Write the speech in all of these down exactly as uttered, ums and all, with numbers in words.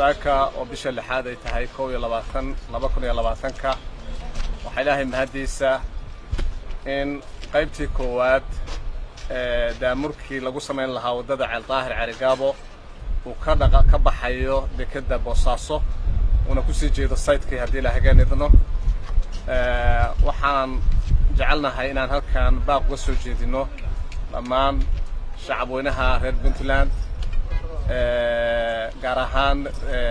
saaka oo bisha lixaad ay tahay kow iyo labaatan laba kun iyo labaatanka waxa ilaahay mahadiisa in qaybtii koowaad ee daamurkii lagu sameyn lahaa wadada Ceel Daahir Carigaabo uu ka dhaqa ka baxayo dekada Boosaaso una ku sii jeedo site-kii hadii la hagaanidno ee waxaan jecelnahay inaan halkaan baaq uga soo jeedino dhammaan shacabweynaha reer Puntland ee gaar ahaan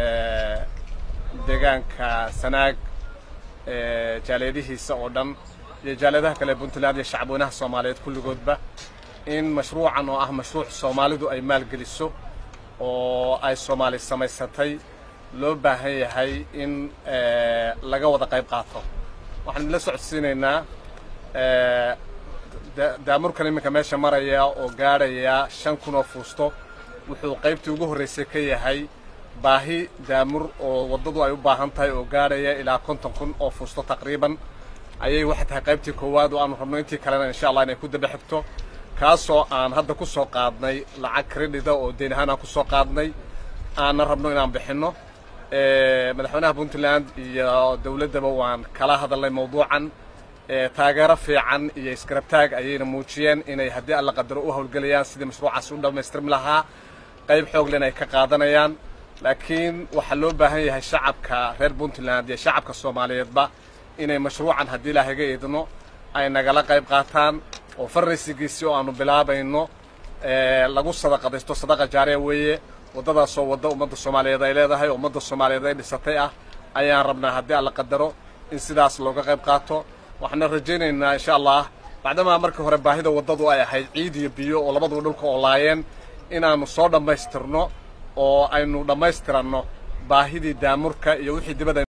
deegaanka Sanaag ee jaaliyadihiisa oo dhan iyo jaaliyadaha kale Puntland iyo shacabweynaha Soomaaliyeed kulligoodba in mashruucan oo ah mashruuc Soomaalidu ay maalgeliso oo ay Soomaali samaysatay loo baahan yahay in laga wada qayb qaato waxaan la socodsiinaynaa ee daamurkan iminka meesha maraya oo gaaraya shan kun oo fuusto wuxuu qaybtii ugu horeysay ka yahay baahi daamur oo wadadu ay u baahan tahay oo gaaraya ilaa konton kun oo fuusto taqriiban ayay waxa tahay qaybtii koowaad oo aan rabno intii kalena insha Allah inay ku daba xigto kaasoo aan hadda ku soo qaadnay lacag credit oo deyn ahaan ku soo qaadnay aan rabno inaan bixino ee madaxweynaha Puntland iyo dawladaba waan kala hadalnay mawduucan ee taageero fiican iyo iskarabtaag ayayna muujiyeen inay hadii alla qadaro u hawlgalayaan sidii mashruucaas u dhameystirmi lahaa qayb xoog leh ay ka qaadanayaan laakiin waxa loo baahan yahay shacabka reer Puntland iyo shacabka Soomaaliyeedba inay mashruucan hadii la haga eedno ay nagala qayb qaataan oo faraysigiisii oo aanu bilaabayno ee lagu sadaqadaysto sadaqa jaariya weeye wadadaas oo wada ummadda Soomaaliyeed ay leedahay ummadda Soomaaliyeed ay dhisatay ah ayaan rabnaa hadii alla qadaro in sidaas looga qayb qaato waxaan rajaynaynaa insha Allah bacdama markii hore baahida wadadu ay ahayd ciid iyo biyo oo labadaba dhulka oo laayeen inaanu soo dhameystirno oo aynu dhameystirano baahidii daamurka iyo wixii dibadda